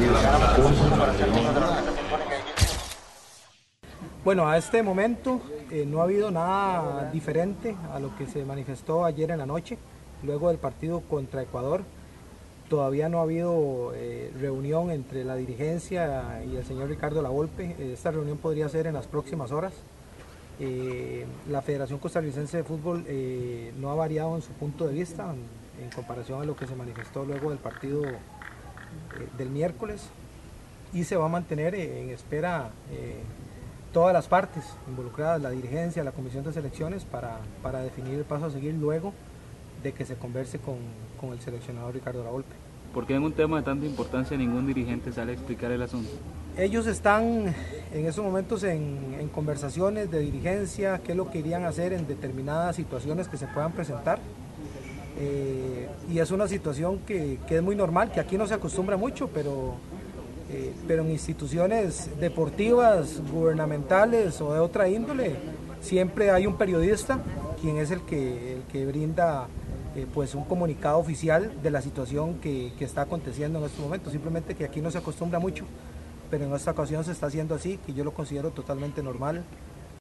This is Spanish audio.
Bueno, a este momento no ha habido nada diferente a lo que se manifestó ayer en la noche, luego del partido contra Ecuador. Todavía no ha habido reunión entre la dirigencia y el señor Ricardo Lavolpe. Esta reunión podría ser en las próximas horas. La Federación Costarricense de Fútbol no ha variado en su punto de vista en comparación a lo que se manifestó luego del partido del miércoles, y se va a mantener en espera todas las partes involucradas, la dirigencia, la comisión de selecciones, para definir el paso a seguir luego de que se converse con el seleccionador Ricardo Lavolpe. ¿Por qué en un tema de tanta importancia ningún dirigente sale a explicar el asunto? Ellos están en estos momentos en conversaciones de dirigencia, qué es lo que irían a hacer en determinadas situaciones que se puedan presentar. Y es una situación que es muy normal, que aquí no se acostumbra mucho, pero en instituciones deportivas, gubernamentales o de otra índole, siempre hay un periodista quien es el que brinda pues un comunicado oficial de la situación que está aconteciendo en estos momentos. Simplemente que aquí no se acostumbra mucho, pero en esta ocasión se está haciendo así, que yo lo considero totalmente normal.